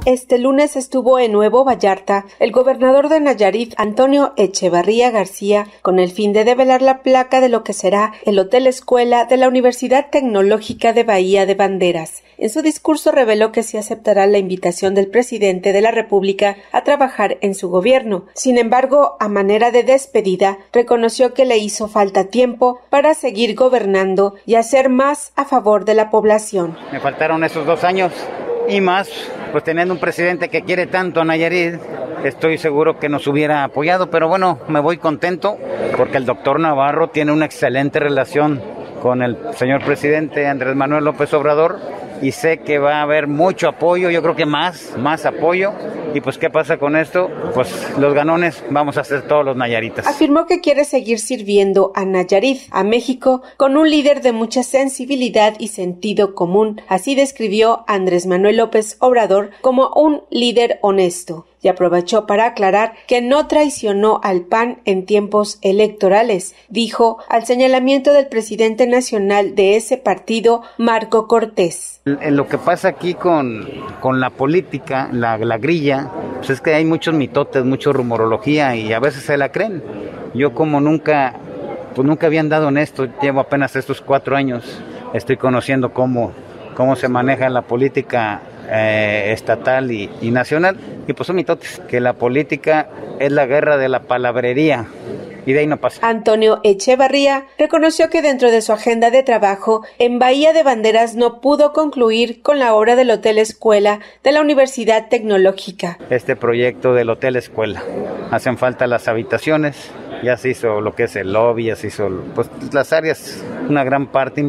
Este lunes estuvo en Nuevo Vallarta el gobernador de Nayarit, Antonio Echevarría García, con el fin de develar la placa de lo que será el Hotel Escuela de la Universidad Tecnológica de Bahía de Banderas. En su discurso reveló que sí aceptará la invitación del presidente de la República a trabajar en su gobierno. Sin embargo, a manera de despedida, reconoció que le hizo falta tiempo para seguir gobernando y hacer más a favor de la población. Me faltaron esos 2 años y más, pues teniendo un presidente que quiere tanto a Nayarit, estoy seguro que nos hubiera apoyado, pero bueno, me voy contento porque el doctor Navarro tiene una excelente relación con el señor presidente Andrés Manuel López Obrador y sé que va a haber mucho apoyo, yo creo que más apoyo. Y pues, ¿qué pasa con esto? Pues los ganones vamos a ser todos los nayaritas. Afirmó que quiere seguir sirviendo a Nayarit, a México, con un líder de mucha sensibilidad y sentido común. Así describió a Andrés Manuel López Obrador como un líder honesto. Y aprovechó para aclarar que no traicionó al PAN en tiempos electorales, dijo al señalamiento del presidente nacional de ese partido, Marco Cortés. Lo que pasa aquí con la política, la grilla, pues es que hay muchos mitotes, mucha rumorología y a veces se la creen. Yo como nunca había andado en esto, llevo apenas estos 4 años, estoy conociendo cómo se maneja la política estatal y nacional, y pues son mitotes, que la política es la guerra de la palabrería y de ahí no pasa. Antonio Echevarría reconoció que dentro de su agenda de trabajo en Bahía de Banderas no pudo concluir con la obra del Hotel Escuela de la Universidad Tecnológica. Este proyecto del Hotel Escuela, hacen falta las habitaciones, ya se hizo lo que es el lobby, ya se hizo pues las áreas, una gran parte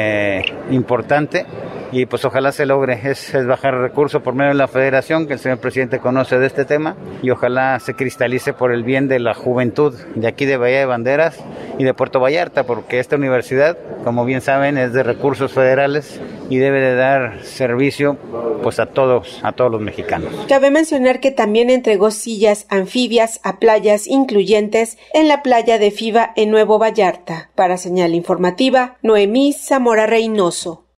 importante. Y pues ojalá se logre, es bajar recursos por medio de la federación, que el señor presidente conoce de este tema, y ojalá se cristalice por el bien de la juventud de aquí de Bahía de Banderas y de Puerto Vallarta, porque esta universidad, como bien saben, es de recursos federales y debe de dar servicio pues a todos los mexicanos. Cabe mencionar que también entregó sillas anfibias a playas incluyentes en la playa de Fiva en Nuevo Vallarta. Para Señal Informativa, Noemí Zamora Reynoso.